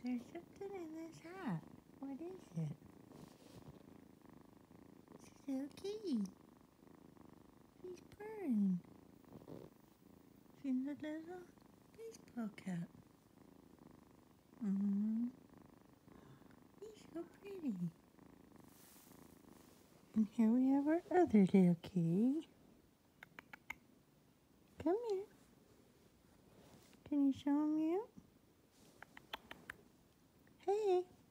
There's something in this hat. What is it? It's a little kitty. He's purring. See the little baseball cap. He's so pretty. And here we have our other little kitty. Come here. Can you show him you? Hey.